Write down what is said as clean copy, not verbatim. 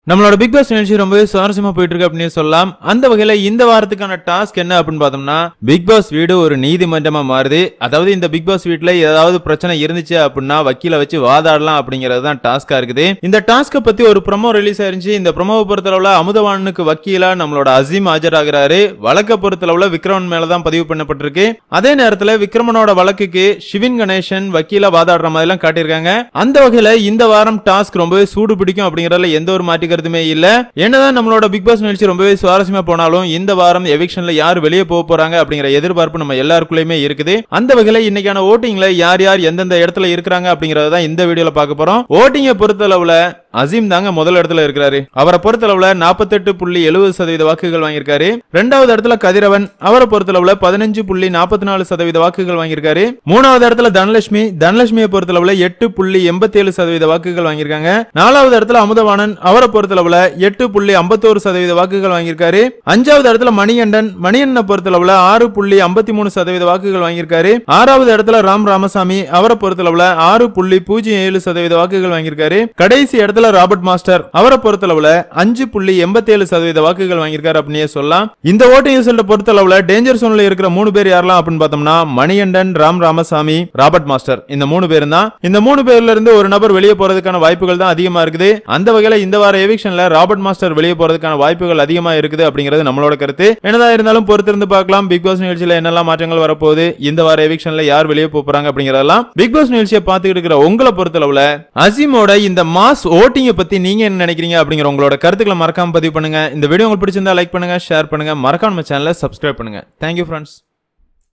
நம்மளோட big pass நிகழ்ச்சி ரொம்பவே சுவாரஸ்யமா போயிட்டு இருக்கு அப்படின்னு சொல்லலாம். அந்த வகையில இந்த வாரத்துக்கான டாஸ்க் என்ன அப்படின்னு பார்த்தோம்னா, பிக் பாஸ் வீடு ஒரு நீதிமன்றமா மாறுது. அதாவது இந்த பிக் பாஸ் வீட்ல ஏதாவது பிரச்சனை இருந்துச்சு அப்படின்னா வக்கீல வச்சு வாதாடலாம் அப்படிங்கிறது தான் டாஸ்கா இருக்குது. இந்த டாஸ்க பத்தி ஒரு ப்ரோமோ ரிலீஸ் ஆயிருச்சு. இந்த ப்ரோமோவை பொறுத்தளவுல அமுதவாணனுக்கு வக்கீலா நம்மளோட அசீம் ஆஜராகிறாரு. வழக்க பொறுத்தளவுல விக்ரமன் மேலதான் பதிவு பண்ணப்பட்டிருக்கு. அதே நேரத்துல விக்ரமனோட வழக்குக்கு சிவின் கணேசன் வக்கீலா வாதாடுற மாதிரி எல்லாம் காட்டியிருக்காங்க. அந்த வகையில இந்த வாரம் டாஸ்க் ரொம்பவே சூடு பிடிக்கும் அப்படிங்கறதுல எந்த ஒரு மாற்று இல்ல. என்னதான் நம்மளோட பிக் பாஸ் நிகழ்ச்சி ரொம்பவே சுவாரஸ்யமா போனாலும் இந்த வாரம் எவிக்ஷன்ல யார் வெளியே போக போறாங்க அப்படிங்கிற எதிர்பார்ப்பு நம்ம எல்லாருக்குள்ளயுமே இருக்குது. அந்த வகையில இன்னைக்கான ஓட்டிங்ல யார் யார் எந்தெந்த இடத்துல இருக்கிறாங்க அப்படிங்கறத தான் இந்த வீடியோல பார்க்க போறோம். ஓட்டிங்க பொறுத்தளவுல அசீம் தாங்க முதல் இடத்துல இருக்கிறாரு. அவரை பொறுத்தளவுல 48.70% வாக்குகள் வாங்கியிருக்காரு. இரண்டாவது இடத்துல கதிரவன், அவரை பொறுத்தளவுல 15.44% வாக்குகள் வாங்கியிருக்காரு. மூணாவது இடத்துல தனலட்சுமியை பொறுத்தளவுல 8.87% வாக்குகள் வாங்கியிருக்காங்க. நாலாவது இடத்துல அமுதவாணன், அவரை பொறுத்தளவுல 8.51% வாக்குகள் வாங்கியிருக்காரு. அஞ்சாவது இடத்துல மணியண்ணனை பொறுத்தளவுல 6.53% வாக்குகள் வாங்கியிருக்காரு. ஆறாவது இடத்துல ராமசாமி, அவரை பொறுத்தளவுல 6.07% வாக்குகள் வாங்கியிருக்காரு. கடைசி இடத்துல ராபர்ட் மாஸ்டர், அவரை பொறுத்தளவுல 5.87% வாக்குகள் வாங்கியிருக்காரு அப்படியே சொல்லலாம். இந்த ஓட்டிங் ரிசல்ட் பொறுத்தளவுல டேஞ்சர் சோன்ல இருக்கிற 3 பேர் யாரெல்லாம் அப்படின்னு பார்த்தோம்னா, மணிகண்டன், ராமசாமி, ராபர்ட் மாஸ்டர். இந்த 3 பேரும் தான். இந்த 3 பேர்ல இருந்து ஒரு நபர் வெளியே போறதுக்கான வாய்ப்புகள் தான் அதிகமா இருக்குது. அந்த வகையில இந்த வார எவிக்ஷன்ல ராபர்ட் மாஸ்டர் வெளியே போறதுக்கான வாய்ப்புகள் அதிகமா இருக்குது அப்படிங்கிறது நம்மளோட கருத்து. என்னதான் இருந்தாலும் பொறுத்திருந்து பார்க்கலாம். பிக் பாஸ் நிகழ்ச்சியில என்னெல்லாம் மாற்றங்கள் வரப்போகுது, இந்த வார எவிக்ஷன்ல யார் வெளியே போறாங்க அப்படிங்கறதெல்லாம் பிக் பாஸ் நிகழ்ச்சியை பார்த்துக்கிட்டு இருக்கிற உங்களை பொறுத்தளவுல அசீமோட இந்த மாஸ் ஓட்டிங்க பத்தி நீங்க என்ன நினைக்கிறீங்க அப்படிங்கிற உங்களோட கருத்துக்களை மறக்காம பதிவு பண்ணுங்க. இந்த வீடியோ உங்களுக்கு பிடிச்சிருந்தா லைக் பண்ணுங்க, ஷேர் பண்ணுங்க, மறக்காம நம்ம சேனலை சப்ஸ்கிரைப் பண்ணுங்க. Thank you friends.